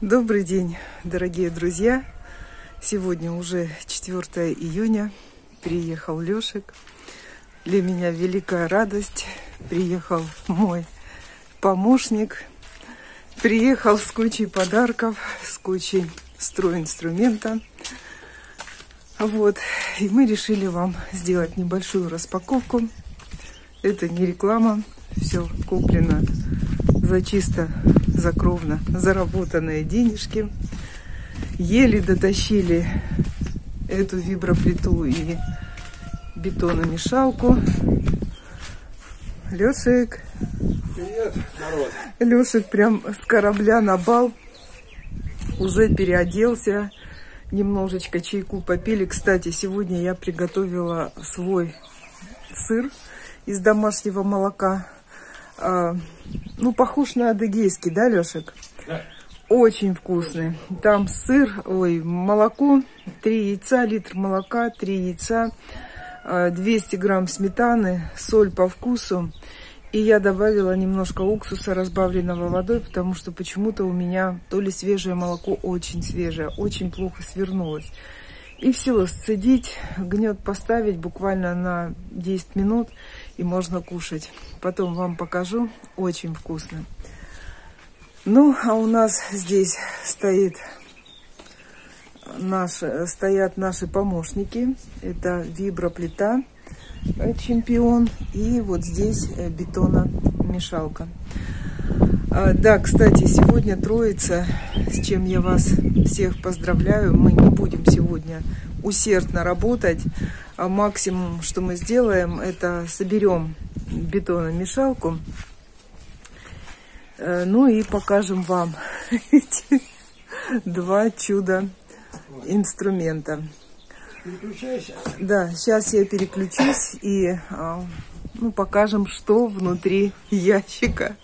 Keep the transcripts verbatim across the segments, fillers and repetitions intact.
Добрый день, дорогие друзья! Сегодня уже четвёртое июня. Приехал Лешек. Для меня великая радость. Приехал мой помощник. Приехал с кучей подарков, с кучей стройинструмента. Вот. И мы решили вам сделать небольшую распаковку. Это не реклама. Все куплено за чисто, за кровно заработанные денежки. Еле дотащили эту виброплиту и бетономешалку. Лешек. Привет, народ. Лешек прям с корабля на бал. Уже переоделся. Немножечко чайку попили. Кстати, сегодня я приготовила свой сыр из домашнего молока. А, ну, похож на адыгейский, да, Лешек? Да. Очень вкусный. Там сыр, ой, молоко, три яйца, литр молока, три яйца, двести грамм сметаны, соль по вкусу. И я добавила немножко уксуса, разбавленного водой, потому что почему-то у меня то ли свежее молоко, очень свежее, очень плохо свернулось. И все, сцедить, гнет поставить буквально на десять минут, и можно кушать. Потом вам покажу, очень вкусно. Ну, а у нас здесь стоит наши, стоят наши помощники. Это виброплита Чемпион и вот здесь бетономешалка. А, да, кстати, сегодня Троица, с чем я вас всех поздравляю. Мы не будем сегодня усердно работать. А максимум, что мы сделаем, это соберем бетономешалку. Ну и покажем вам эти два чуда инструмента. Переключайся. Да, сейчас я переключусь и ну, покажем, что внутри ящика.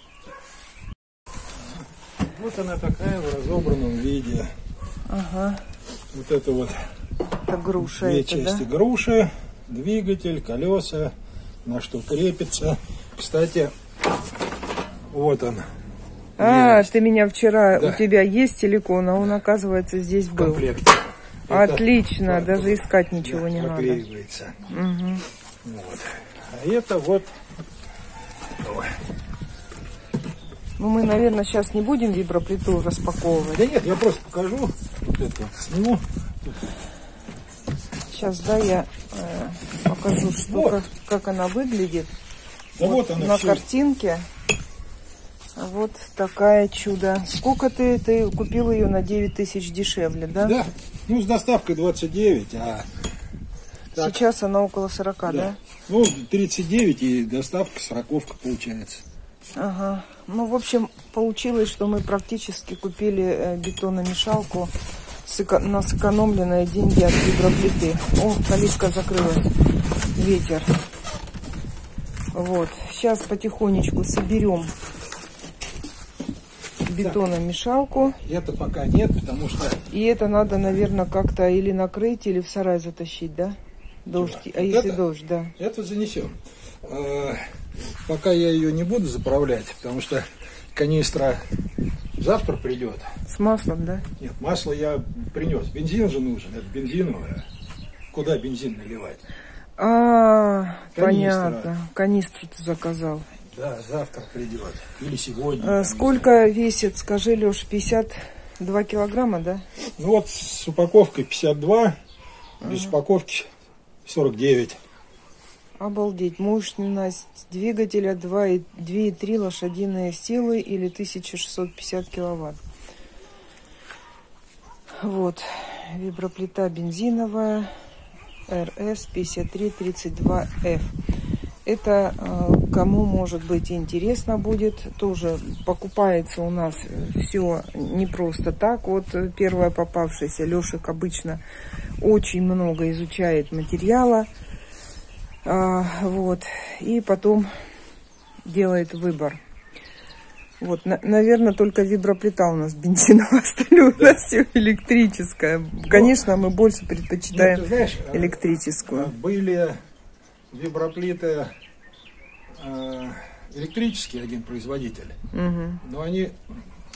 Вот она такая в разобранном виде. Ага. Вот это вот это груша, две это, части да? груши, двигатель, колеса, на что крепится. Кстати, вот он. А, есть. ты меня вчера, Да. у тебя есть силикон, а он, оказывается, здесь В был. комплекте. Отлично, Это, даже искать ничего да, не надо. проклеивается. Угу. Вот. А это вот. Ой. Ну, мы, наверное, сейчас не будем виброплиту распаковывать. Да нет, я просто покажу. Вот это сниму. Сейчас, да, я э, покажу, что, Вот. как, как она выглядит. Да вот вот она на всё. картинке. Вот такая чудо. Сколько ты, ты купил ее на девять тысяч дешевле, да? Да. Ну, с доставкой двадцать девять, а так, сейчас она около сорока, да? да? Ну, тридцать девять и доставка сороковка получается. Ага. Ну, в общем, получилось, что мы практически купили бетономешалку на сэкономленные деньги от виброплиты. О, калитка закрылась. Ветер. Вот. Сейчас потихонечку соберем бетономешалку. Это пока нет, потому что... И это надо, наверное, как-то или накрыть, или в сарай затащить, да? Дождь. Чего? А Вот если это? дождь, да? Это занесем. Пока я ее не буду заправлять, потому что канистра завтра придет. С маслом, да? Нет, масло я принес. Бензин же нужен, это бензиновое. Куда бензин наливать? А, Канистра. понятно. Канистру ты заказал. Да, завтра придет. Или сегодня. А, сколько весит, скажи, Леш, пятьдесят два килограмма, да? Ну вот с упаковкой пятьдесят два, без ага. упаковки сорок девять. Обалдеть. Мощность двигателя два и три лошадиные силы или тысяча шестьсот пятьдесят киловатт. Вот. Виброплита бензиновая эр эс пятьдесят три тридцать два эф. Это кому, может быть, интересно будет. Тоже покупается у нас все не просто так. Вот первая попавшаяся. Лешек обычно очень много изучает материала. А, вот. И потом делает выбор. Вот, на, наверное, только виброплита у нас бензиновая, остальное у нас все электрическое. Конечно, мы больше предпочитаем ну, знаешь, электрическую. Были виброплиты э, электрические, один производитель, угу. но они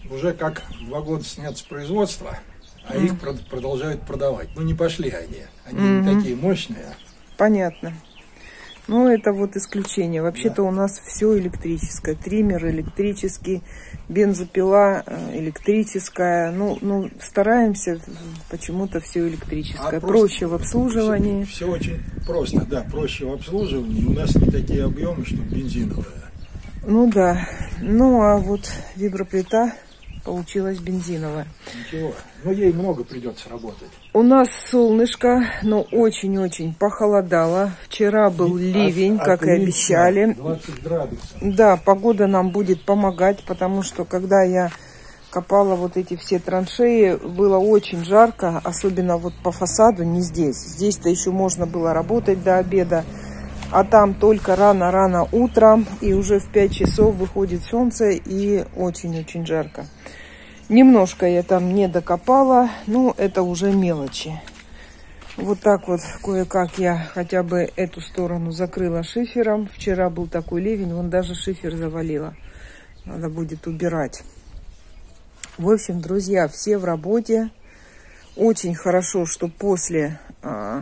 уже как два года снят с производства, а mm. их прод продолжают продавать. Ну, не пошли они. Они mm-hmm. не такие мощные. Понятно. Ну, это вот исключение. Вообще-то да. у нас все электрическое. Триммер электрический, бензопила электрическая. Ну, ну стараемся почему-то все электрическое. А проще в обслуживании. Все, все очень просто, да, проще в обслуживании. У нас не такие объемы, что бензиновая. Ну да. Ну, а вот виброплита получилась бензиновая. Ничего. Но ей много придется работать. У нас солнышко, но очень-очень похолодало. Вчера был ливень, как и обещали. двадцать градусов. Да, погода нам будет помогать, потому что когда я копала вот эти все траншеи, было очень жарко, особенно вот по фасаду, не здесь. Здесь-то еще можно было работать до обеда, а там только рано-рано утром, и уже в пять часов выходит солнце, и очень-очень жарко. Немножко я там не докопала, но это уже мелочи. Вот так вот кое-как я хотя бы эту сторону закрыла шифером. Вчера был такой ливень, вон даже шифер завалило. Надо будет убирать. В общем, друзья, все в работе. Очень хорошо, что после а,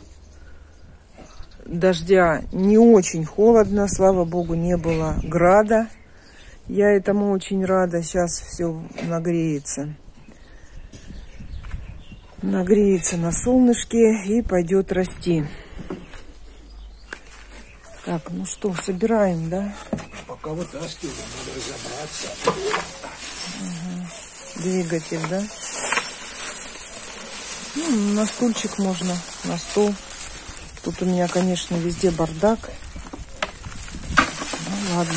дождя не очень холодно. Слава богу, не было града. Я этому очень рада. Сейчас все нагреется. Нагреется на солнышке и пойдет расти. Так, ну что, собираем, да? Пока вытаскиваем, надо разобраться. Угу. Двигатель, да? Ну, на стульчик можно, на стол. Тут у меня, конечно, везде бардак. Ну, ладно.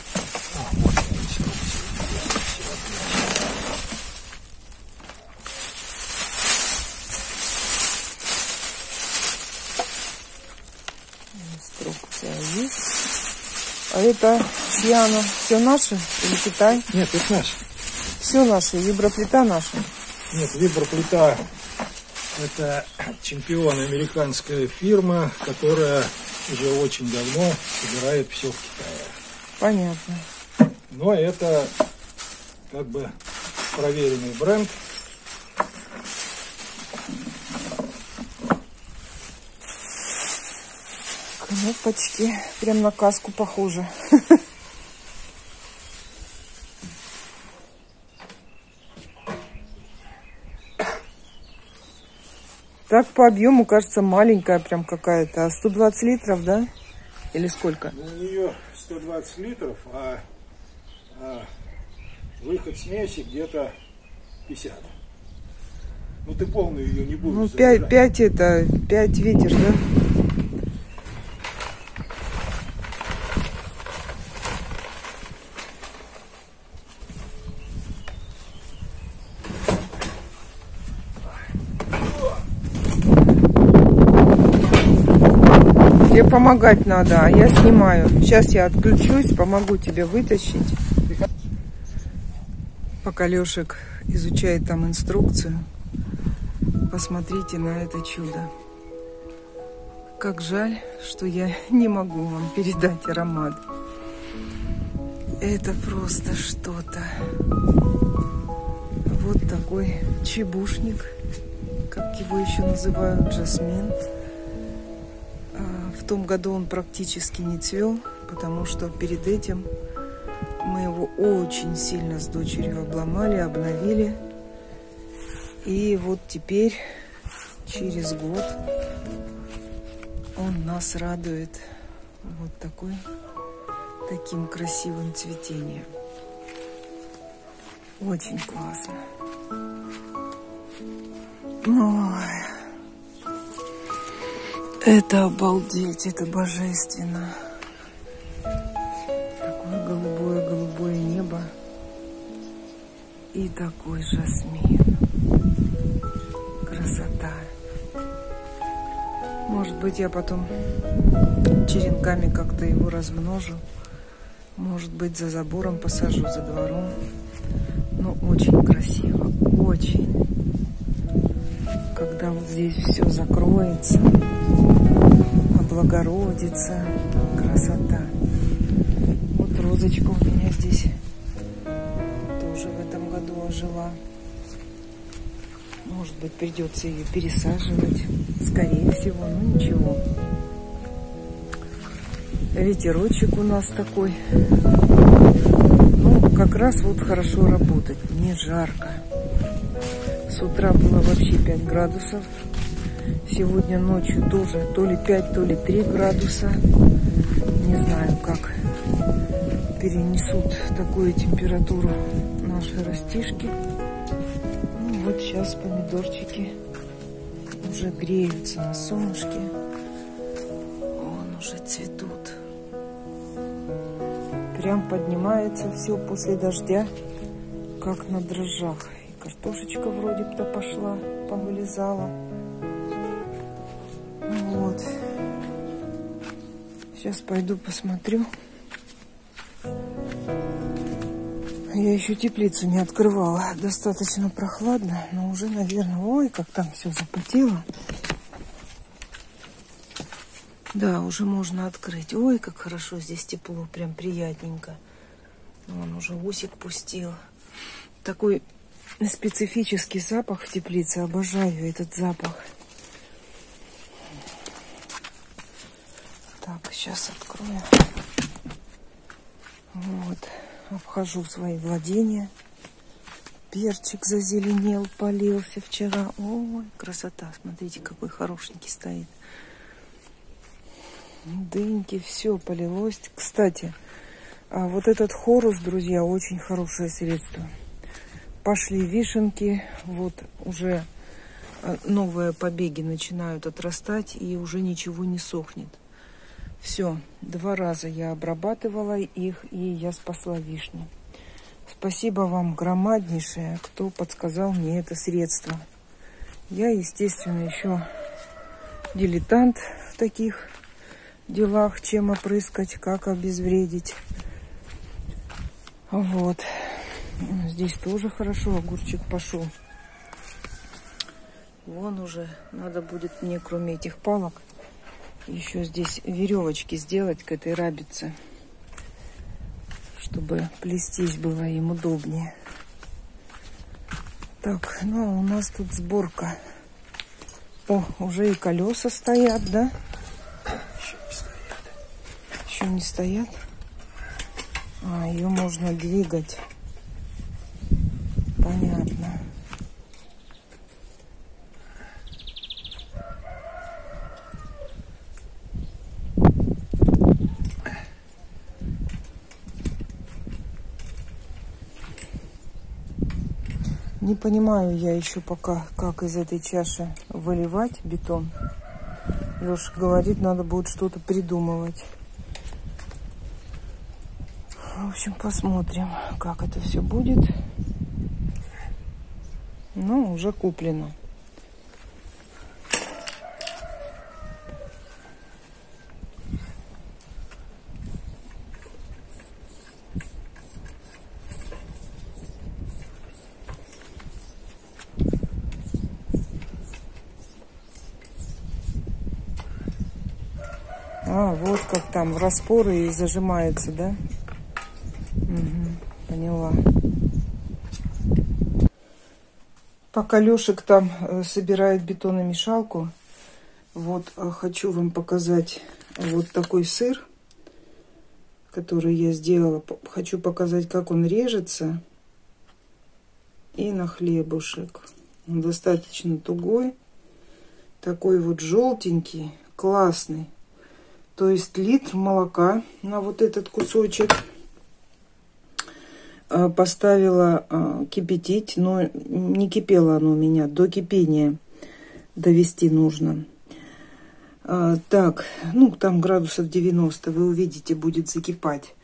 Инструкция есть. А это чья она? Все наши или Китай? Нет, это наши. Все наши, виброплита наша. Нет, виброплита это чемпион, американская фирма, которая уже очень давно собирает все в Китае. Понятно. Но это как бы проверенный бренд. Кнопочки прям на каску похоже. Так по объему кажется маленькая прям какая-то. А сто двадцать литров, да? Или сколько? Ну, у нее сто двадцать литров, а, а выход смеси где-то пятьдесят. Ну ты полную ее не будешь. Ну пять, пять это, пять видишь, да? Тебе помогать надо, а я снимаю. Сейчас я отключусь, помогу тебе вытащить. Пока Лешек изучает там инструкцию, посмотрите на это чудо. Как жаль, что я не могу вам передать аромат. Это просто что-то. Вот такой чебушник, как его еще называют, жасмин. В том году он практически не цвел, потому что перед этим мы его очень сильно с дочерью обломали, обновили. И вот теперь, через год, он нас радует вот такой, таким красивым цветением. Очень классно. Ой. Это обалдеть, это божественно. Такое голубое-голубое небо. И такой жасмин. Красота. Может быть, я потом черенками как-то его размножу. Может быть, за забором посажу, за двором. Но очень красиво, очень. Когда вот здесь все закроется, облагородится, красота. Вот розочка у меня здесь тоже в этом году ожила. Может быть, придется ее пересаживать. Скорее всего, ну ничего. Ветерочек у нас такой. Ну, как раз вот хорошо работать. Не жарко. С утра было вообще пять градусов. Сегодня ночью тоже то ли пять, то ли три градуса. Не знаю, как перенесут такую температуру наши растишки. Ну, вот сейчас помидорчики уже греются на солнышке. Вон уже цветут. Прям поднимается все после дождя, как на дрожжах. И картошечка вроде бы пошла, повылезала. Вот. Сейчас пойду посмотрю. Я еще теплицу не открывала. Достаточно прохладно, но уже, наверное, ой, как там все запотело. Да, уже можно открыть. Ой, как хорошо здесь тепло, прям приятненько. Вон уже усик пустил. Такой специфический запах в теплице. Обожаю этот запах. Так, сейчас открою. Вот. Обхожу свои владения. Перчик зазеленел, полился вчера. Ой, красота. Смотрите, какой хорошенький стоит. Дыньки, все полилось. Кстати, вот этот хорус, друзья, очень хорошее средство. Пошли вишенки. Вот уже новые побеги начинают отрастать. И уже ничего не сохнет. Все, два раза я обрабатывала их, и я спасла вишни. Спасибо вам громаднейшее, кто подсказал мне это средство. Я, естественно, еще дилетант в таких делах, чем опрыскать, как обезвредить. Вот. Здесь тоже хорошо огурчик пошел. Вон уже надо будет мне, кроме этих палок, еще здесь веревочки сделать к этой рабице, чтобы плестись было им удобнее. Так, ну у нас тут сборка. О, уже и колеса стоят, да? Еще не стоят. Еще не стоят? А, ее можно двигать. Понятно. Не понимаю я еще пока, как из этой чаши выливать бетон. Леша говорит, надо будет что-то придумывать. В общем, посмотрим, как это все будет. Ну, уже куплено. А, вот как там в распоры и зажимается, да? Угу, поняла. Пока Лешек там собирает бетономешалку, вот хочу вам показать вот такой сыр, который я сделала. Хочу показать, как он режется. И на хлебушек. Он достаточно тугой. Такой вот желтенький, классный. То есть литр молока на вот этот кусочек поставила кипятить, но не кипело оно у меня, до кипения довести нужно. Так, ну там градусов девяносто, вы увидите, будет закипать.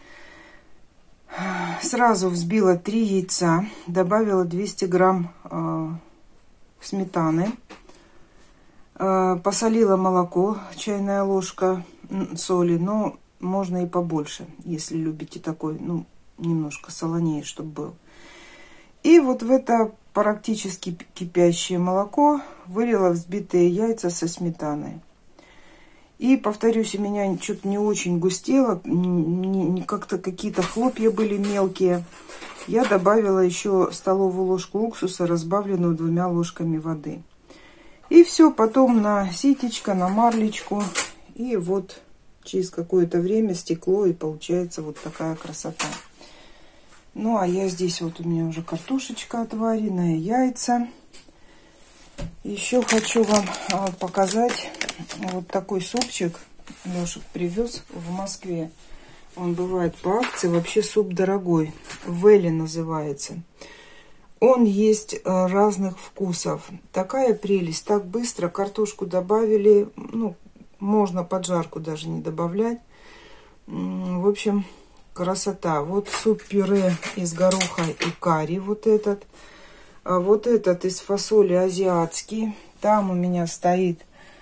Сразу взбила три яйца, добавила двести грамм сметаны, посолила молоко, чайная ложка соли, но можно и побольше, если любите такой, ну, немножко солонее, чтобы был. И вот в это практически кипящее молоко вылила взбитые яйца со сметаной. И, повторюсь, у меня что-то не очень густело, как-то какие-то хлопья были мелкие. я добавила еще столовую ложку уксуса, разбавленную двумя ложками воды. И все, потом на ситечко, на марлечку. И вот через какое-то время стекло, и получается вот такая красота. Ну, а я здесь, вот у меня уже картошечка отваренная, яйца. Еще хочу вам показать вот такой супчик. Лешек привез в Москве. Он бывает по акции. Вообще суп дорогой. Вели называется. Он есть разных вкусов. Такая прелесть. Так быстро картошку добавили. Ну, можно поджарку даже не добавлять. В общем, красота. Вот суп-пюре из гороха и карри. Вот этот. А вот этот из фасоли азиатский. Там у меня стоит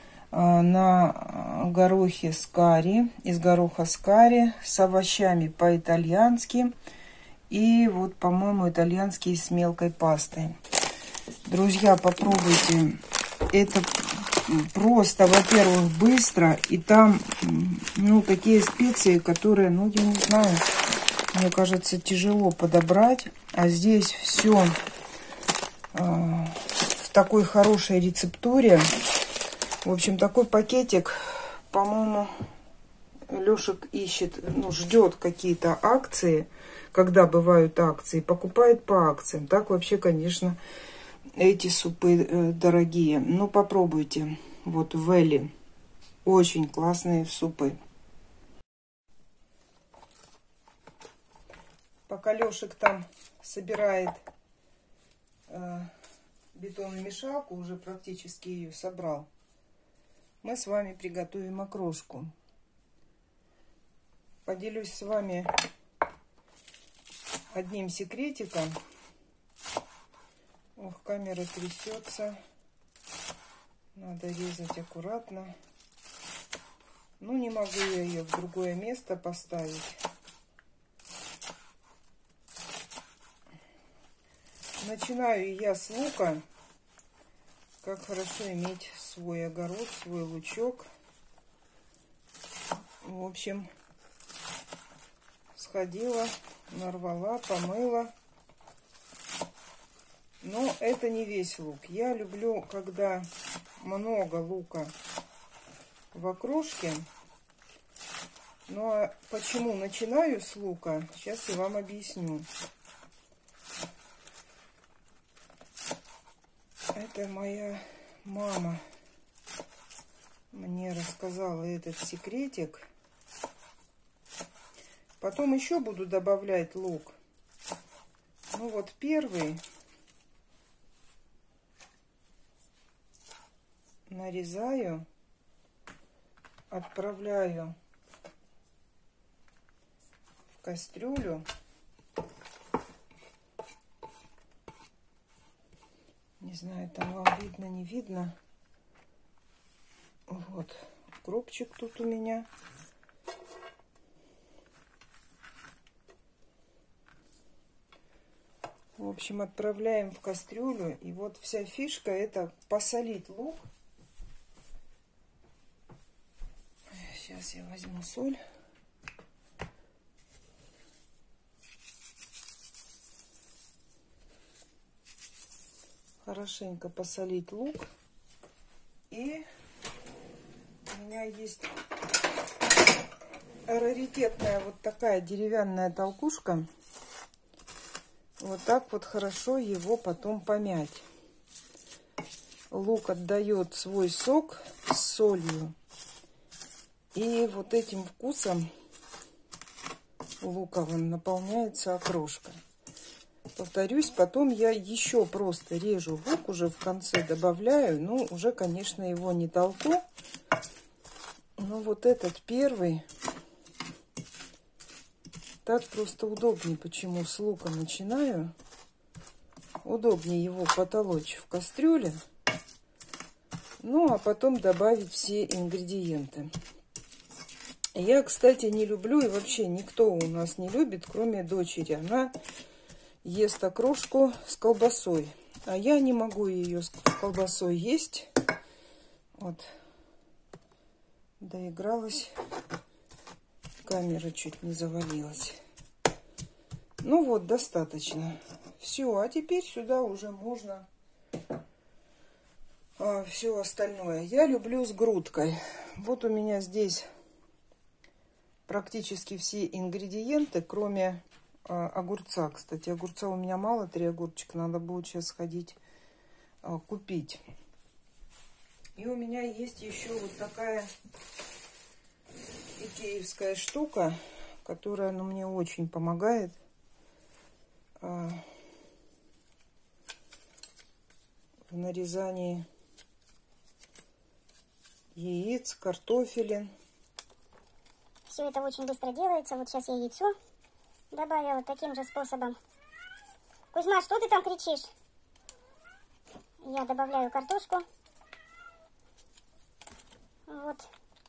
на горохе с карри. Из гороха с карри. С овощами по-итальянски. И вот, по-моему, итальянский с мелкой пастой. Друзья, попробуйте. Это просто, во-первых, быстро. И там, ну, такие специи, которые, ну, я не знаю, мне кажется, тяжело подобрать. А здесь все э, в такой хорошей рецептуре. В общем, такой пакетик, по-моему, Лешек ищет, ну, ждет какие-то акции. Когда бывают акции, покупает по акциям. Так вообще, конечно, эти супы э, дорогие. Но попробуйте. Вот Вели. Очень классные супы. Пока Лешек там собирает э, бетономешалку, уже практически ее собрал, мы с вами приготовим окрошку. Поделюсь с вами одним секретиком. Ох, камера трясется. Надо резать аккуратно. Ну, не могу я ее в другое место поставить. Начинаю я с лука. Как хорошо иметь свой огород, свой лучок. В общем, сходила, нарвала, помыла. Но это не весь лук. Я люблю, когда много лука в окрошке. Ну а почему начинаю с лука, сейчас я вам объясню. Это моя мама мне рассказала этот секретик. Потом еще буду добавлять лук. Ну вот первый нарезаю, отправляю в кастрюлю. Не знаю, там вам видно, не видно. Вот, укропчик тут у меня. В общем, отправляем в кастрюлю. И вот вся фишка — это посолить лук. Сейчас я возьму соль. Хорошенько посолить лук. И у меня есть раритетная вот такая деревянная толкушка. Вот так вот хорошо его потом помять. Лук отдает свой сок с солью. И вот этим вкусом луковым наполняется окрошка. Повторюсь, потом я еще просто режу лук, уже в конце добавляю. Ну, уже, конечно, его не толку. Но вот этот первый, так просто удобнее. Почему с лука начинаю? Удобнее его потолочь в кастрюле. Ну, а потом добавить все ингредиенты. Я, кстати, не люблю, и вообще никто у нас не любит, кроме дочери. Она ест окрошку с колбасой. А я не могу ее с колбасой есть. Вот. Доигралась. Камера чуть не завалилась. Ну вот, достаточно. Все, а теперь сюда уже можно а, все остальное. Я люблю с грудкой. Вот у меня здесь практически все ингредиенты, кроме а, огурца. Кстати, огурца у меня мало, три огурчика. Надо будет сейчас сходить а, купить. И у меня есть еще вот такая икеевская штука, которая, ну, мне очень помогает. А, в нарезании яиц, картофелин. Все это очень быстро делается. Вот сейчас я яйцо добавила таким же способом. Кузьма, что ты там кричишь? Я добавляю картошку. Вот.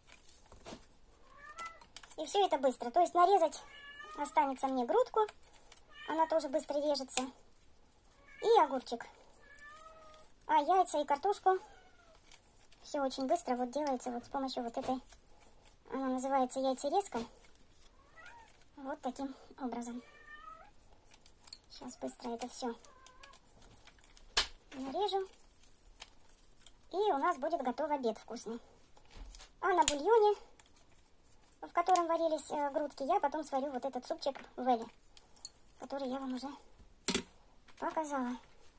И все это быстро. То есть нарезать останется мне грудку. Она тоже быстро режется. И огурчик. А яйца и картошку все очень быстро вот делается вот с помощью вот этой. Она называется яйцерезка. Вот таким образом. Сейчас быстро это все нарежу. И у нас будет готов обед вкусный. А на бульоне, в котором варились э, грудки, я потом сварю вот этот супчик вели, который я вам уже показала.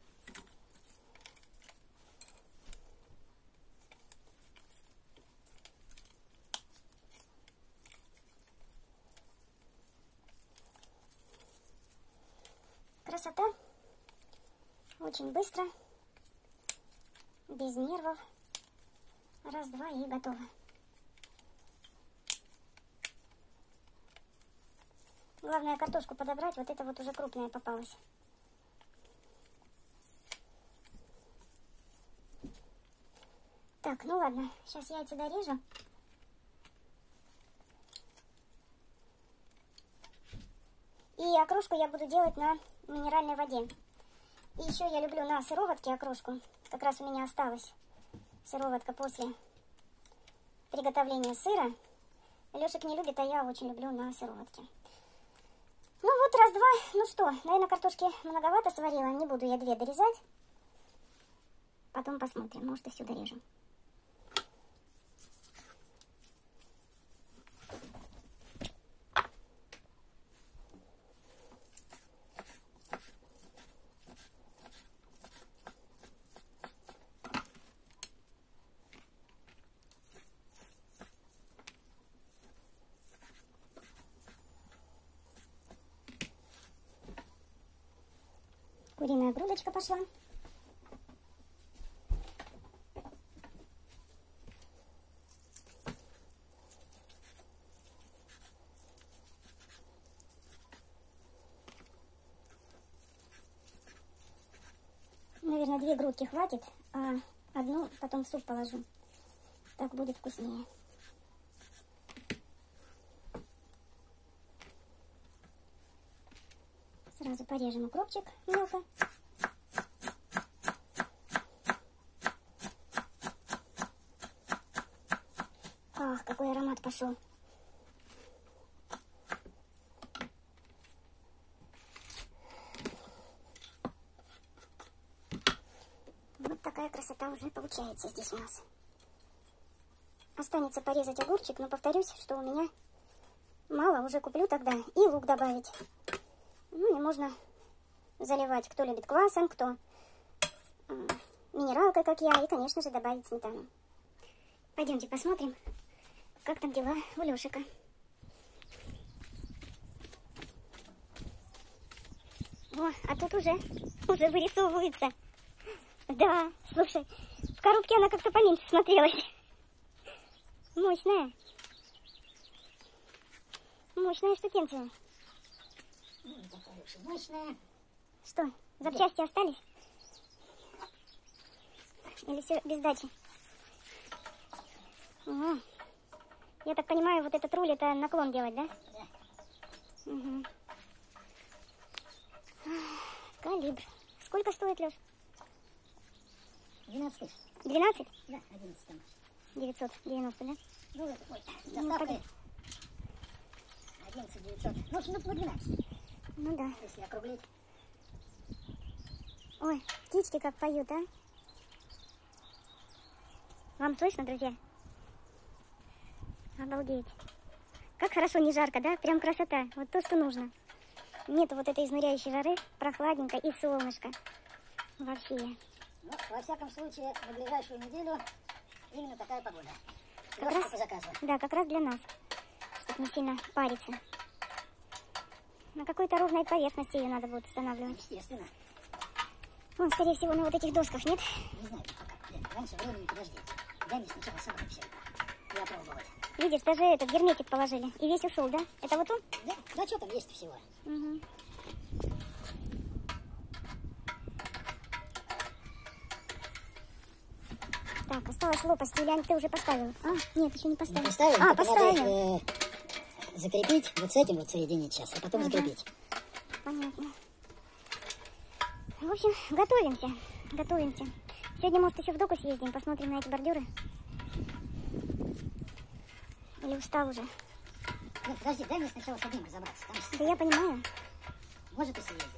Красота. Очень быстро. Без нервов. Раз-два и готово. Главное картошку подобрать. Вот это вот уже крупная попалась. Так, ну ладно. Сейчас яйца дорежу. И окрошку я буду делать на минеральной воде. И еще я люблю на сыроватке окрошку. Как раз у меня осталась сыроватка после приготовления сыра. Лешек не любит, а я очень люблю на сыроватке. Ну вот, раз-два. Ну что, наверное, картошки многовато сварила. Не буду я две дорезать. Потом посмотрим, может и всю дорежу. Куриная грудочка пошла. Наверное, две грудки хватит, а одну потом в суп положу. Так будет вкуснее. Сразу порежем укропчик мелко. Ах, какой аромат пошел. Вот такая красота уже получается здесь у нас. Останется порезать огурчик, но повторюсь, что у меня мало, уже куплю тогда, и лук добавить. Ну и можно заливать, кто любит квасом, кто э, минералкой, как я, и, конечно же, добавить сметану. Пойдемте посмотрим, как там дела у Лешика. О, а тут уже, уже вырисовывается. Да, слушай, в коробке она как-то поменьше смотрелась. Мощная. Мощная штукенция. Мощная. Что, запчасти да. Остались? Или все без дачи? Ага. Я так понимаю, вот этот руль это наклон делать, да? Да. Угу. Калибр. Сколько стоит, Леш? двенадцать. двенадцать? Да, одиннадцать там. девятьсот девяносто, да? Ну, ой, с доставкой. одиннадцать девятьсот. Ну, в общем, ну, двенадцать. Ну да. Если округлить. Ой, птички как поют, а? Вам слышно, друзья? Обалдеть. Как хорошо, не жарко, да? Прям красота. Вот то, что нужно. Нету вот этой изнуряющей жары, прохладненько и солнышко. Вообще. Ну, во всяком случае, на ближайшую неделю именно такая погода. Как Дождь раз, по заказу. да, как раз для нас. Чтобы не сильно париться. На какой-то ровной поверхности ее надо будет устанавливать. Естественно. Вон, скорее всего, на вот этих досках, нет? Не знаю, пока. Лен, раньше времени подожди. Дай мне сначала собрать все это. И опробовать. Видишь, даже этот герметик положили. И весь ушел, да? Это вот он? Да, да что там есть всего? Угу. Так, осталось лопасти. Или ты уже поставил? А, нет, еще не поставил. Не поставил, А, только поставил. надо их, э, закрепить, вот с этим вот соединить сейчас, а потом Ага. закрепить. Понятно. В общем, готовимся. Готовимся. Сегодня, может, еще в доку съездим, посмотрим на эти бордюры. Или устал уже? Нет, подожди, дай мне сначала с одним разобраться. Там Да я понимаю. может и съездим.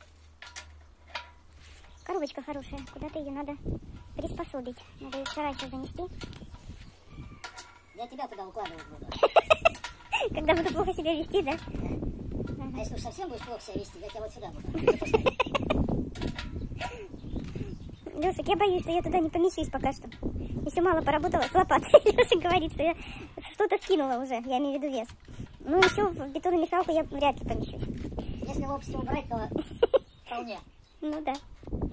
Коробочка хорошая. Куда-то ее надо приспособить. Надо ее в сарай сейчас занести. Я тебя туда укладывать буду. Когда буду плохо себя вести, да? А если уж совсем будешь плохо себя вести, я тебя вот сюда буду. Лешик, я боюсь, что я туда не помещусь пока что. Еще мало поработала с лопатой. Лешик говорит, что я что-то скинула уже, я имею в виду вес. Ну, еще в бетономешалку я вряд ли помещусь. Если лопасти убрать, то вполне. Ну да.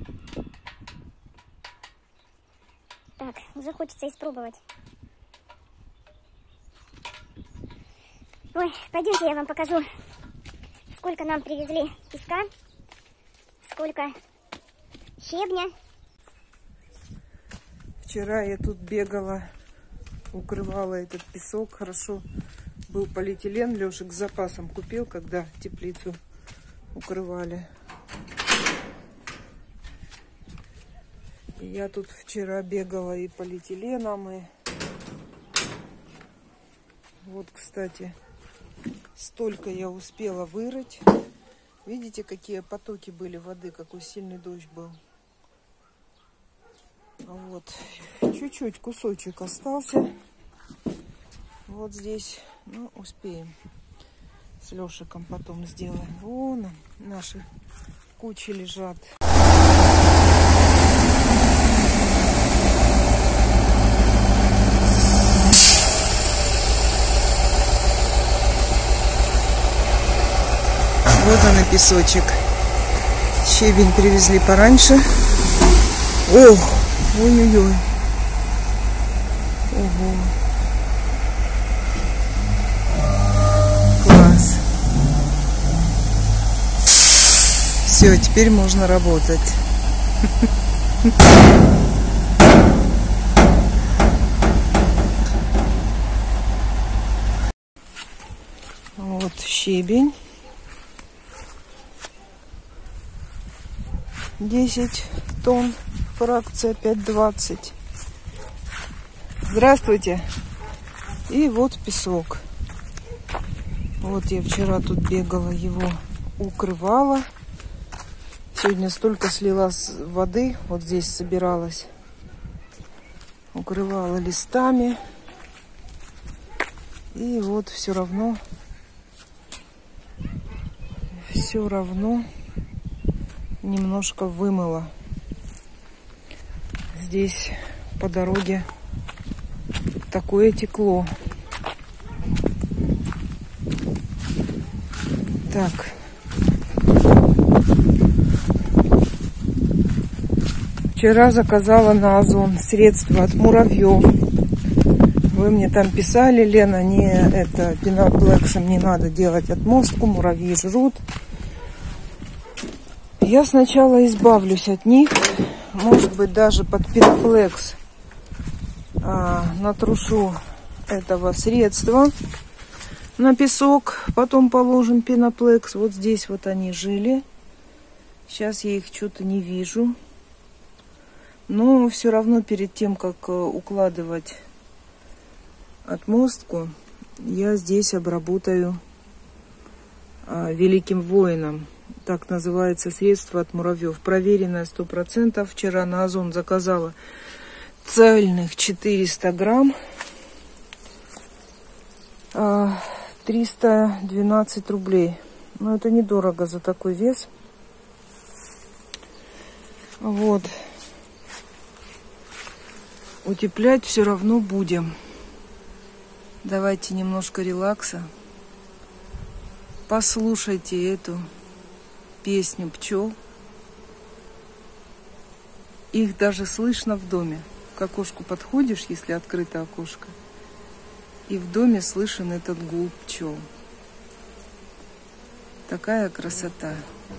Так, уже хочется испробовать. Ой, пойдемте, я вам покажу, сколько нам привезли песка, сколько щебня. Вчера я тут бегала, укрывала этот песок. Хорошо был полиэтилен. Лешек с запасом купил, когда теплицу укрывали. И я тут вчера бегала и полиэтиленом, и вот, кстати, столько я успела вырыть. Видите, какие потоки были воды, какой сильный дождь был. Вот, чуть-чуть кусочек остался. Вот здесь, ну, успеем. С Лешиком потом сделаем. Вон наши кучи лежат. Вот он и песочек. Щебень привезли пораньше. Ох, ой-ой-ой. Ого. Класс. Все, теперь можно работать. Вот щебень. десять тонн, фракция пять двадцать. Здравствуйте. И вот песок. Вот я вчера тут бегала, его укрывала. Сегодня столько слила воды, вот здесь собиралась. Укрывала листами. И вот все равно, все равно немножко вымыло. Здесь по дороге такое текло. Так. Вчера заказала на Озон средства от муравьев. Вы мне там писали, Лена, не это пеноплексом не надо делать отмостку, муравьи жрут. Я сначала избавлюсь от них, может быть, даже под пеноплекс а, натрушу этого средства на песок, потом положим пеноплекс. Вот здесь вот они жили, сейчас я их что-то не вижу, но все равно перед тем, как укладывать отмостку, я здесь обработаю великим воином. Так называется средство от муравьев. Проверенное сто процентов. Вчера на Озон заказала цельных четыреста грамм. триста двенадцать рублей. Но это недорого за такой вес. Вот. Утеплять все равно будем. Давайте немножко релакса. Послушайте эту песню пчел. Их даже слышно в доме. К окошку подходишь, если открыто окошко, и в доме слышен этот гул пчел. Такая красота.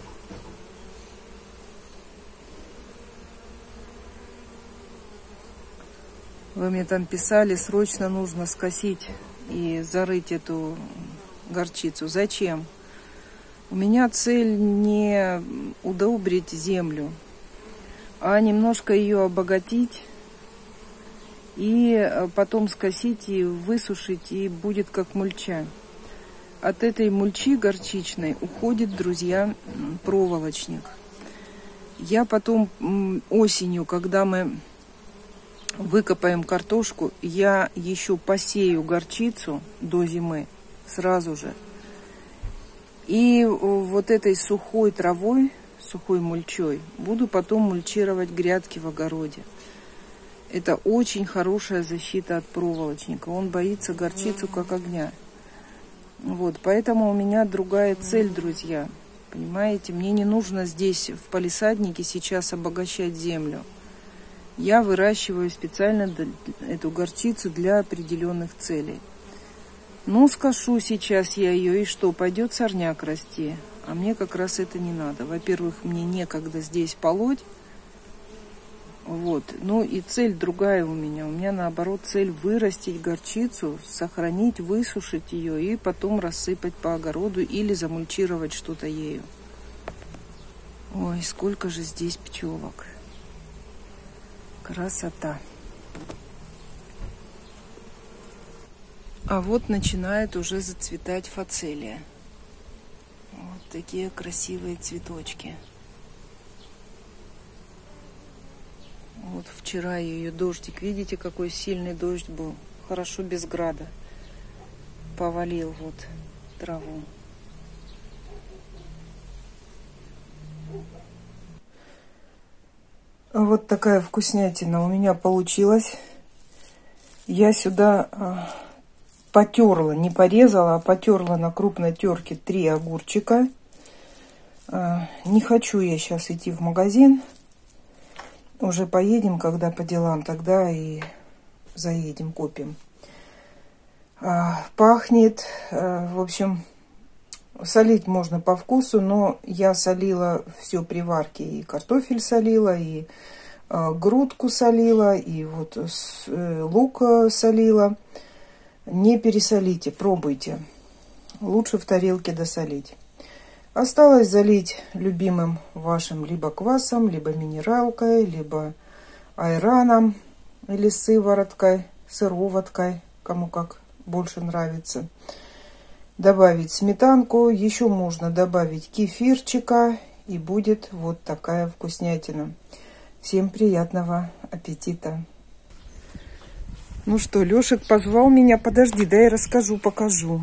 Вы мне там писали, срочно нужно скосить и зарыть эту горчицу. Зачем? У меня цель не удобрить землю, а немножко ее обогатить и потом скосить и высушить, и будет как мульча. От этой мульчи горчичной уходит, друзья, проволочник. Я потом осенью, когда мы выкопаем картошку, я еще посею горчицу до зимы сразу же. И вот этой сухой травой, сухой мульчой, буду потом мульчировать грядки в огороде. Это очень хорошая защита от проволочника. Он боится горчицу как огня. Вот, поэтому у меня другая цель, друзья. Понимаете, мне не нужно здесь в палисаднике сейчас обогащать землю. Я выращиваю специально эту горчицу для определенных целей. Ну, скошу сейчас я ее, и что, пойдет сорняк расти? А мне как раз это не надо. Во-первых, мне некогда здесь полоть. Вот. Ну и цель другая у меня. У меня, наоборот, цель вырастить горчицу, сохранить, высушить ее и потом рассыпать по огороду или замульчировать что-то ею. Ой, сколько же здесь пчелок. Красота. А вот начинает уже зацветать фацелия. Вот такие красивые цветочки. Вот вчера ее дождик, видите, какой сильный дождь был. Хорошо без града. Повалил вот траву. Вот такая вкуснятина у меня получилась. Я сюда потерла, не порезала, а потерла на крупной терке три огурчика. Не хочу я сейчас идти в магазин. Уже поедем, когда по делам, тогда и заедем, купим. Пахнет, в общем, солить можно по вкусу, но я солила все при варке. И картофель солила, и грудку солила, и вот лук солила. Не пересолите, пробуйте. Лучше в тарелке досолить. Осталось залить любимым вашим либо квасом, либо минералкой, либо айраном или сывороткой, сыроваткой, кому как больше нравится. Добавить сметанку, еще можно добавить кефирчика, и будет вот такая вкуснятина. Всем приятного аппетита! Ну что, Лешек позвал меня, подожди, да я расскажу, покажу.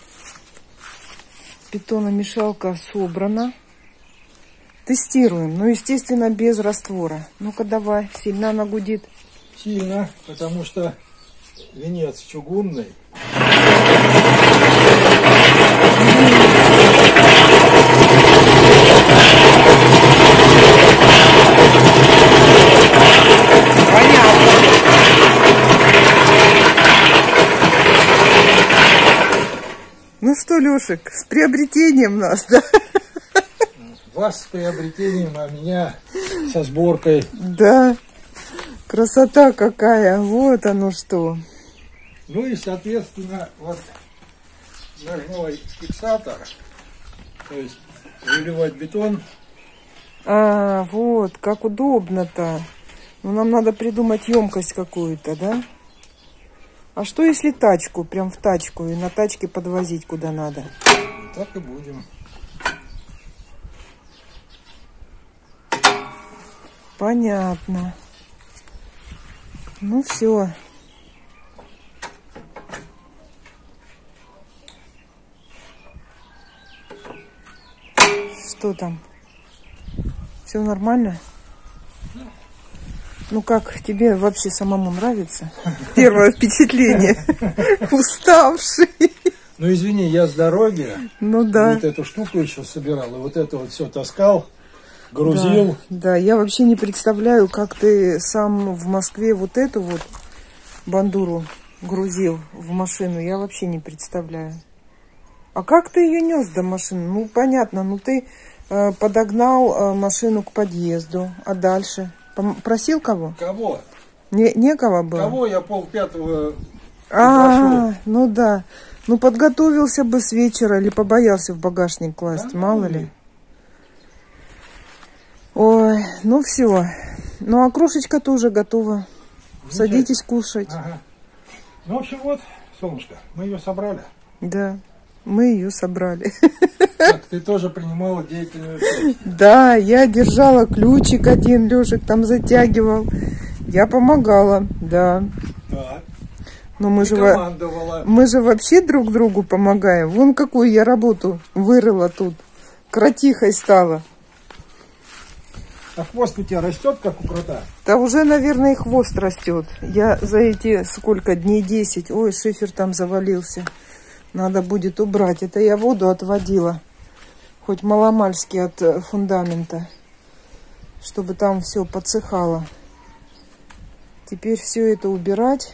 Питономешалка собрана. Тестируем. Ну, естественно, без раствора. Ну-ка, давай. Сильно она гудит. Сильно, потому что венец чугунный. Ну что, Лешек, с приобретением нас, да? Вас с приобретением, а меня со сборкой. Да, красота какая, вот оно что. Ну и, соответственно, вот ножной фиксатор, то есть выливать бетон. А, вот, как удобно-то. Ну, нам надо придумать емкость какую-то, да? А что если тачку, прям в тачку, и на тачке подвозить куда надо? Так и будем. Понятно. Ну все. Что там? Все нормально? Ну как, тебе вообще самому нравится? Первое впечатление. Уставший. Ну извини, я с дороги. Ну да. Вот эту штуку еще собирал, и вот это вот все таскал, грузил. Да, да, я вообще не представляю, как ты сам в Москве вот эту вот бандуру грузил в машину. Я вообще не представляю. А как ты ее нес до машины? Ну понятно, ну ты э, подогнал э, машину к подъезду, а дальше? Просил кого? Кого? Не, некого было? Кого я полпятого А, ну да. Ну подготовился бы с вечера или побоялся в багажник класть, да, мало ли. Ой, ну все. Ну а кружечка тоже готова. Садитесь кушать. Ага. Ну, в общем, вот, солнышко, мы ее собрали. Да, мы ее собрали. Так, ты тоже принимала деятельную участие? Да, я держала ключик один, Лешек там затягивал. Я помогала, да. Да. Но мы же, командовала. мы же вообще друг другу помогаем. Вон какую я работу вырыла тут. Кротихой стала. А хвост у тебя растет, как у крота? Да уже, наверное, и хвост растет. Я за эти сколько дней, десять. Ой, шифер там завалился. Надо будет убрать. Это я воду отводила. Хоть маломальски от фундамента. Чтобы там все подсыхало. Теперь все это убирать.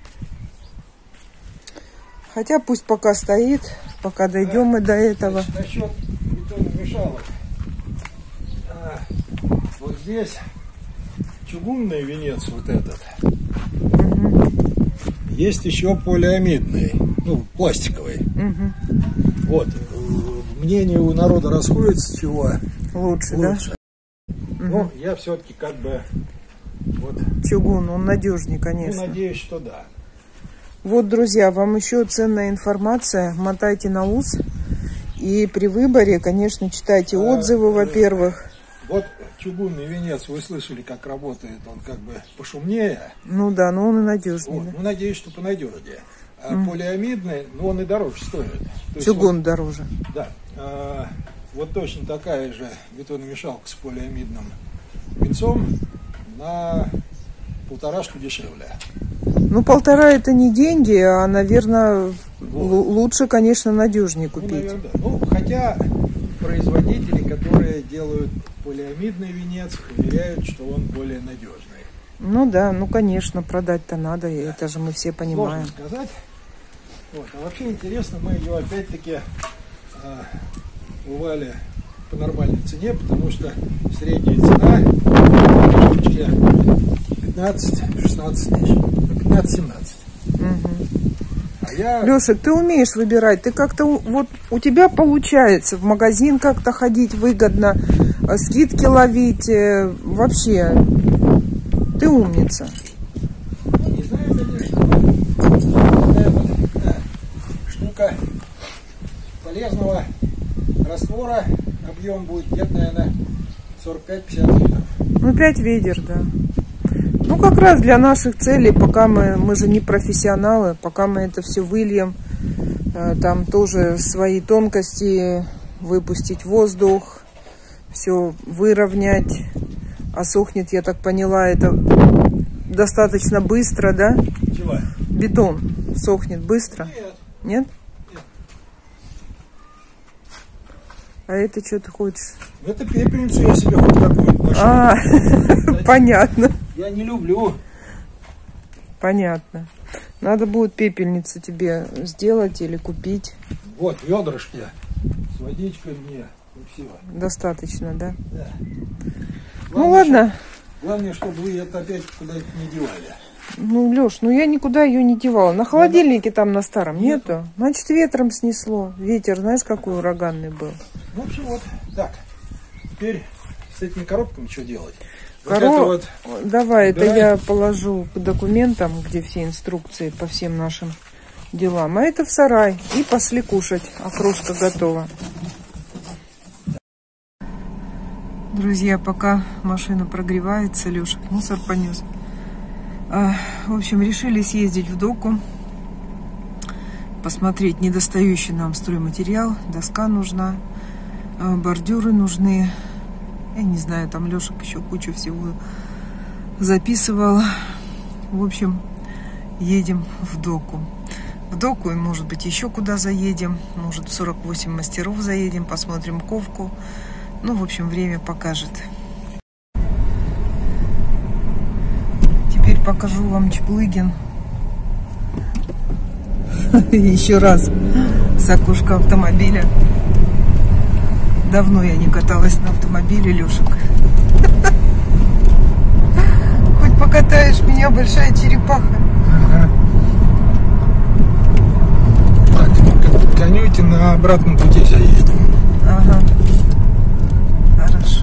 Хотя пусть пока стоит. Пока дойдем мы до этого. Значит, насчет бетономешалок. А, вот здесь чугунный венец вот этот. Угу. Есть еще полиамидный. Ну, пластиковый. Угу. Вот. Мнение у народа расходится, чего лучше, лучше. Да? Ну, угу. я все-таки как бы вот. Чугун, он надежнее, конечно. Ну, надеюсь, что да. Вот, друзья, вам еще ценная информация. Мотайте на ус. И при выборе, конечно, читайте отзывы, во-первых. Вот чугунный венец, вы слышали, как работает, он как бы пошумнее. Ну да, но он и надежнее. Вот. Да? Ну, надеюсь, что понадежнее. А Mm. полиамидный, ну, он и дороже стоит. То Чугун вот, дороже. Да. А, вот точно такая же бетономешалка с полиамидным венцом на полторашку дешевле. Ну, полтора это не деньги, а, наверное, Вот. лучше, конечно, надежнее купить. Ну, наверное, да. Ну, хотя производители, которые делают полиамидный венец, уверяют, что он более надежный. Ну да, ну конечно, продать-то надо, и это же мы все понимаем. Сложно сказать. Вот. А вообще интересно, мы ее опять-таки а, ували по нормальной цене, потому что средняя цена пятнадцать-шестнадцать тысяч, пятнадцать-семнадцать. Угу. А я... Лешек, ты умеешь выбирать, ты как-то, вот у тебя получается в магазин как-то ходить выгодно, скидки ловить, вообще, ты умница. Ну, не знаю, конечно, но такая вот да, штука полезного раствора, объем будет где-то, наверное, сорок пять-пятьдесят литров. Ну, пять ведер, да. Ну, как раз для наших целей, пока мы, мы же не профессионалы, пока мы это все выльем, там тоже свои тонкости, выпустить воздух, все выровнять. А сохнет, я так поняла, это достаточно быстро, да? Чего? Бетон сохнет быстро? Нет. Нет? Нет. А это что ты хочешь? Это пепельницу я себе хоть какую-нибудь нашел. А, понятно. Я не люблю. Понятно. Надо будет пепельницу тебе сделать или купить. Вот, ведрышки с водичкой мне. И все. Достаточно, да? Да. Ну Главное, ладно. что- главное, чтобы вы это опять куда-то не девали. Ну, Леш, ну я никуда ее не девала. На холодильнике там на старом нету. Значит, ветром снесло. Ветер, знаешь, какой ураганный был. В общем, вот так. Теперь с этими коробками что делать? Коро- Вот это вот. Давай, это убираем. я положу к документам, где все инструкции по всем нашим делам. А это в сарай. И пошли кушать. Окрошка готова. друзья, пока машина прогревается, Лешек мусор понес. А, в общем, решили съездить в доку, посмотреть недостающий нам стройматериал. Доска нужна, а, бордюры нужны. Я не знаю, там Лешек еще кучу всего записывал. В общем, едем в доку. В доку и, может быть, еще куда заедем. Может, в сорок восемь мастеров заедем, посмотрим ковку. Ну, в общем, время покажет. Теперь покажу вам Чаплыгин. Еще раз с окошка автомобиля. Давно я не каталась на автомобиле, Лешек. Хоть покатаешь меня, большая черепаха. Ага. Так, конюйте, на обратном пути заедем. Ага. Хорошо.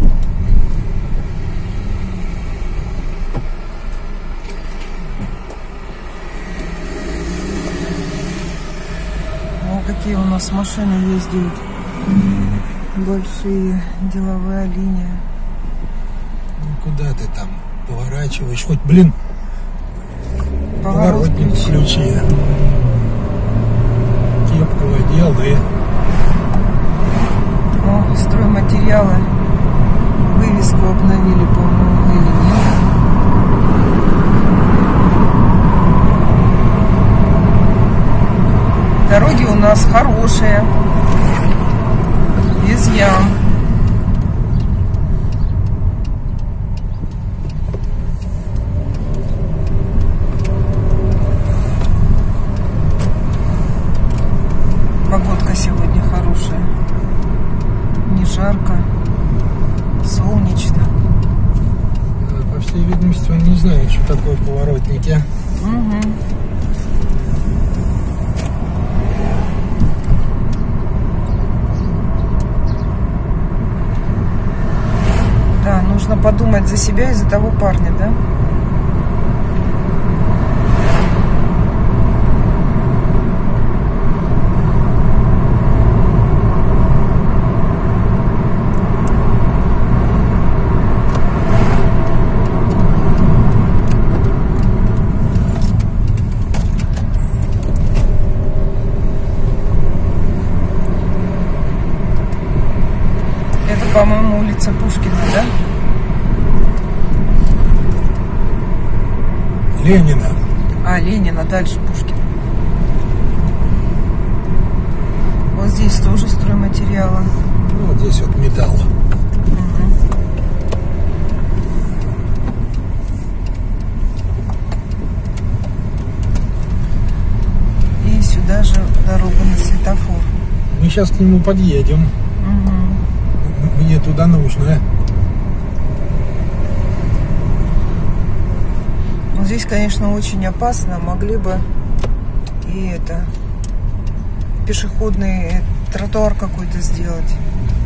О, какие у нас машины ездят. Большие, деловая линия. Ну, куда ты там поворачиваешь? Хоть, блин, Поворот поворотник включи. включи. Кепку одел и... О, стройматериалы. Вывеску обновили, по-моему, или нет. Дороги у нас хорошие. Без ям. Погодка сегодня хорошая. Не жарко. Солнечно. По всей видимости, он не знает, что такое поворотники. Угу. Да, нужно подумать за себя и за того парня, да? Это, по-моему, улица Пушкина, да? Ленина. А, Ленина, дальше Пушкин. Вот здесь тоже стройматериалы. Ну, вот здесь вот металл. И сюда же дорога на светофор. Мы сейчас к нему подъедем. Угу. Мне туда нужно. Но здесь, конечно, очень опасно. Могли бы и это пешеходный тротуар какой-то сделать.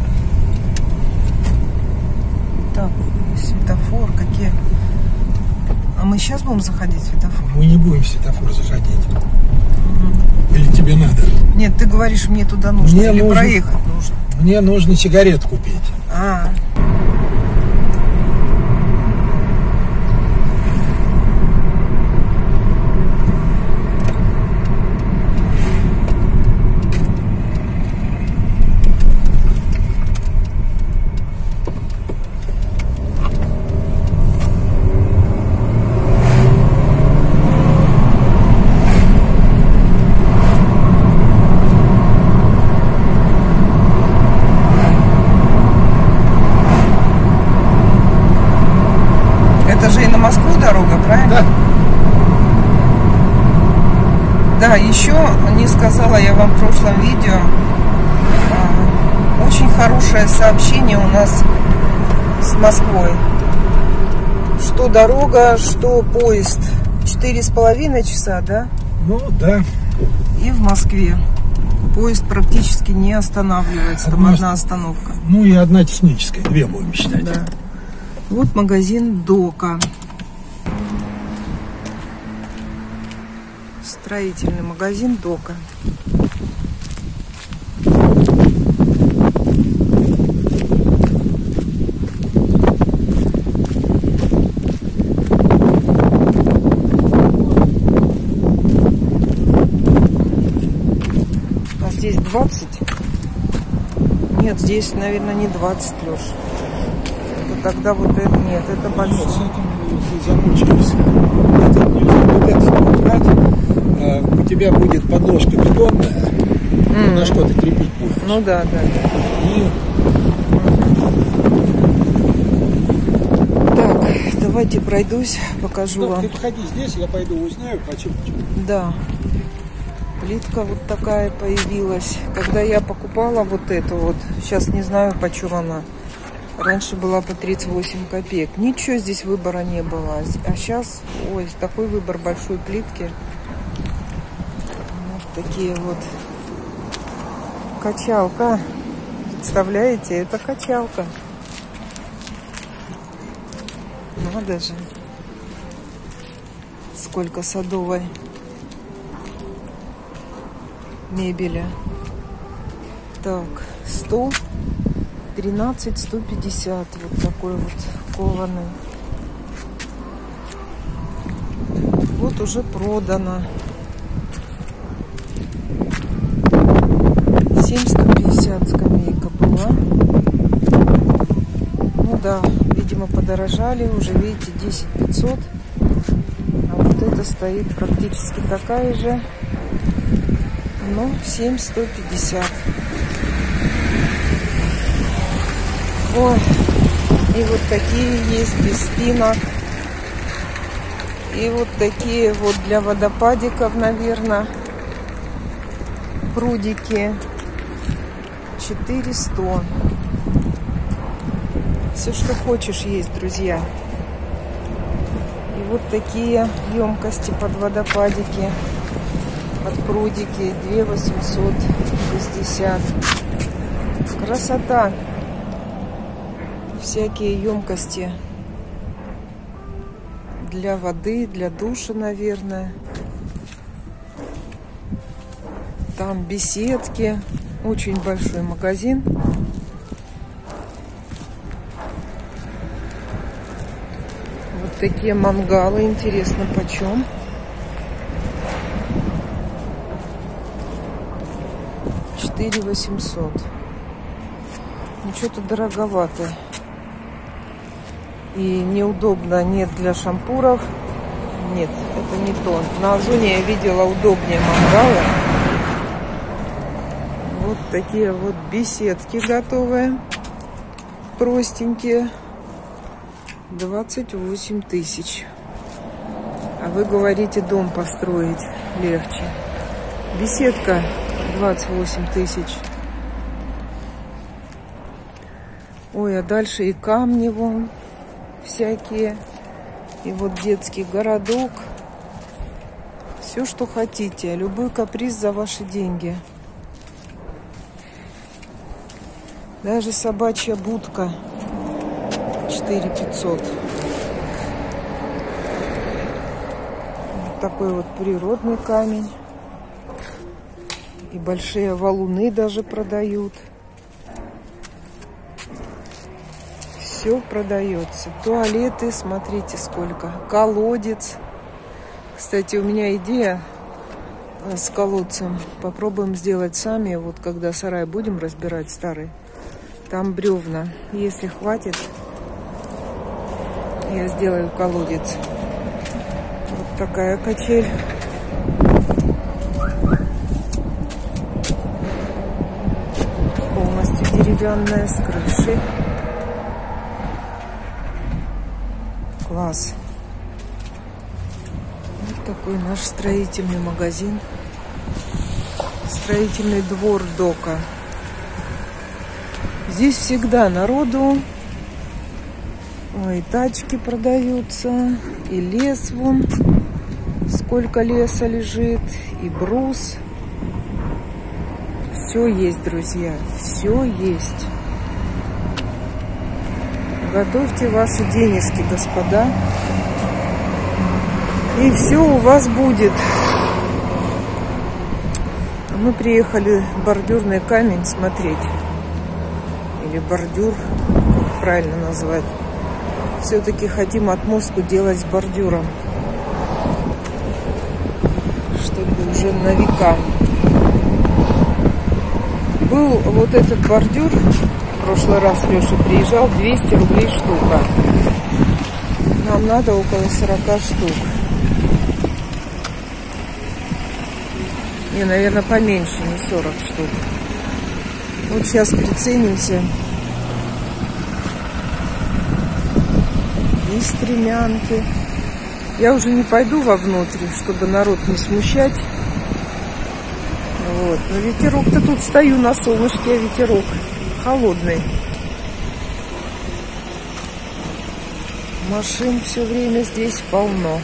Так, светофор какие. А мы сейчас будем заходить в светофор? Мы не будем в светофор заходить. Или тебе надо? Нет, ты говоришь, мне туда нужно. Мне Или нужно- проехать нужно. Мне нужно сигарет купить. А, это же и на Москву дорога, правильно? Да. Да, еще не сказала я вам в прошлом видео. а, Очень хорошее сообщение у нас с Москвой. Что дорога, что поезд. Четыре с половиной часа, да? Ну, да. И в Москве поезд практически не останавливается. Там Одна- одна остановка. Ну и одна техническая. Две будем считать. Да. Вот магазин Дока. Строительный магазин Дока. двадцать? Нет, здесь, наверное, не двадцать, Леш. Это тогда вот это нет, это большой. Нет, с этим если замучились. Это нельзя вот это брать. А, у тебя будет подложка бетонная, mm. на что ты крепить будешь. Ну да, да. И... Так, давайте пройдусь, покажу ну, вам. Ты походи здесь, я пойду узнаю, почему. Да. Плитка вот такая появилась. Когда я покупала вот эту вот, сейчас не знаю, почем она. Раньше была по тридцать восемь копеек. Ничего здесь выбора не было. А сейчас, ой, такой выбор большой плитки. Вот такие вот. Качалка. Представляете, это качалка. Надо же. Сколько садовой мебели. Так, стол тринадцать сто пятьдесят. Вот такой вот кованый. Вот уже продано. семь сто пятьдесят скамейка была. Ну да, видимо, подорожали. Уже, видите, десять пятьсот. А вот это стоит практически такая же. Ну, семь сто пятьдесят. Ой, и вот такие есть без спинок. И вот такие вот для водопадиков, наверное, прудики. четыреста. Все, что хочешь, есть, друзья. И вот такие емкости под водопадики. Под прудики две тысячи восемьсот шестьдесят. Красота. Всякие емкости для воды, для душа, наверное. Там беседки. Очень большой магазин. Вот такие мангалы. Интересно, почем? четыре восемьсот. Ну, что-то дороговато. И неудобно. Нет для шампуров. Нет, это не то. На Озоне я видела удобнее мангалы. Вот такие вот беседки готовые. Простенькие. двадцать восемь тысяч. А вы говорите, дом построить легче. Беседка двадцать восемь тысяч. Ой, а дальше и камни вон всякие. И вот детский городок. Все, что хотите. Любой каприз за ваши деньги. Даже собачья будка. четыре пятьсот. Вот такой вот природный камень. И большие валуны даже продают. Все продается. Туалеты, смотрите сколько. Колодец. Кстати, у меня идея с колодцем. Попробуем сделать сами. Вот когда сарай будем разбирать старый. Там бревна. Если хватит, я сделаю колодец. Вот такая качель. Полностью деревянная, с крышей. Класс. Вот такой наш строительный магазин. Строительный двор Дока. Здесь всегда народу. Ой, тачки продаются. И лес вон. Сколько леса лежит. И брус. Все есть, друзья. Все есть. Готовьте ваши денежки, господа. И все у вас будет. А мы приехали бордюрный камень смотреть. Или бордюр, как правильно назвать. Все-таки хотим отмостку делать с бордюром. Чтобы уже на века. Был вот этот бордюр, в прошлый раз Леша приезжал, двести рублей штука. Нам надо около сорока штук. Не, наверное, поменьше, не сорок штук. Вот сейчас приценимся. И стремянки. Я уже не пойду вовнутрь, чтобы народ не смущать. Вот. Но ветерок-то тут стою на солнышке, а ветерок холодный. Машин все время здесь полно.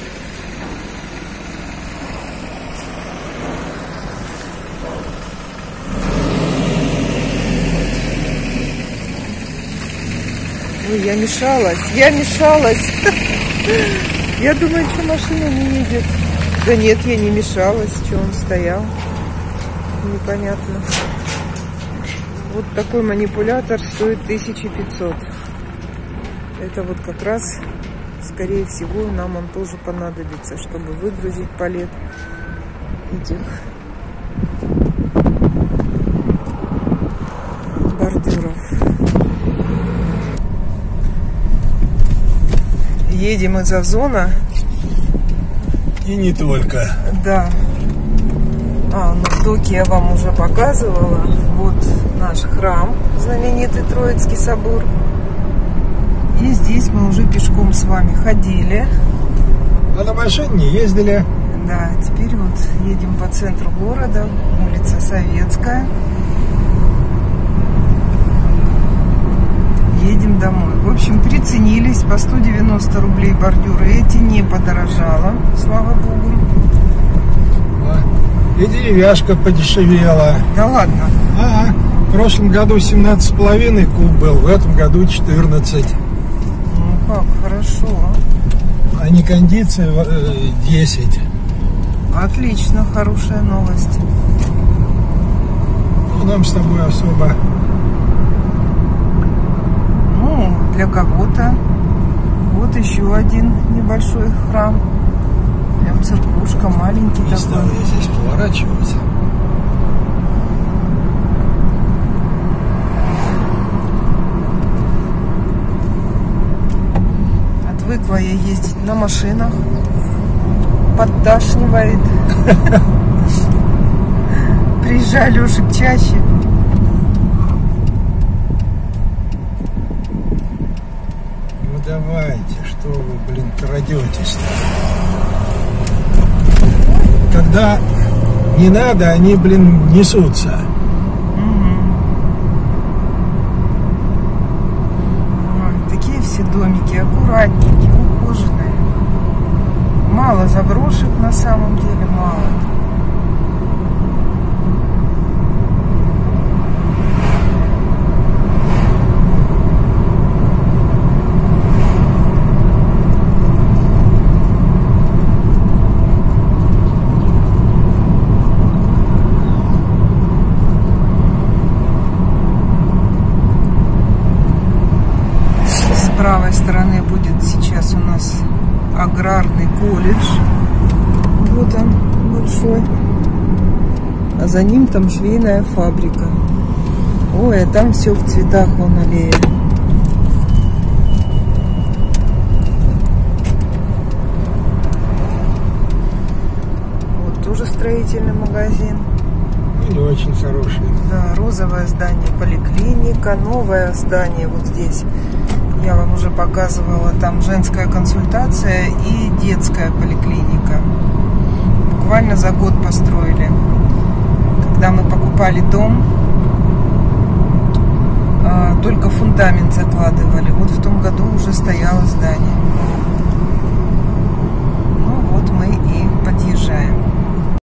Ой, я мешалась, я мешалась. Я думаю, что машина не едет. Да нет, я не мешалась, что он стоял. Непонятно. Вот такой манипулятор стоит тысяча пятьсот. Это вот как раз, скорее всего, нам он тоже понадобится, чтобы выгрузить палет этих бордюров. Едем из Озона. И не только. Да. А, ну в доке я вам уже показывала. Вот наш храм, знаменитый Троицкий собор. И здесь мы уже пешком с вами ходили. А на машине не ездили. Да, теперь вот едем по центру города, улица Советская. Едем домой. В общем, приценились по сто девяносто рублей бордюры. Эти не подорожало, слава богу. И деревяшка подешевела. Да ладно? А, в прошлом году семнадцать с половиной куб был, в этом году четырнадцать. Ну как, хорошо. А не кондиция десять. Отлично, хорошая новость. Ну, нам с тобой особо. Ну, для кого-то. Вот еще один небольшой храм. Прям церквушка, маленький Не такой. стал я здесь поворачивать. Отвыкла я ездить на машинах. Подташнивает. Приезжай, Лешек, чаще. Ну давайте, что вы, блин, крадетесь-то? Когда не надо, они, блин, несутся. Ой, такие все домики аккуратненькие, ухоженные. Мало заброшек на самом деле, мало. С правой стороны будет сейчас у нас аграрный колледж. Вот он, большой. А за ним там швейная фабрика. Ой, а там все в цветах, вон аллея. Вот тоже строительный магазин. Ну, не очень хорошие. Да, розовое здание поликлиника, новое здание вот здесь. Я вам уже показывала, там женская консультация и детская поликлиника. Буквально за год построили. Когда мы покупали дом, только фундамент закладывали. Вот в том году уже стояло здание.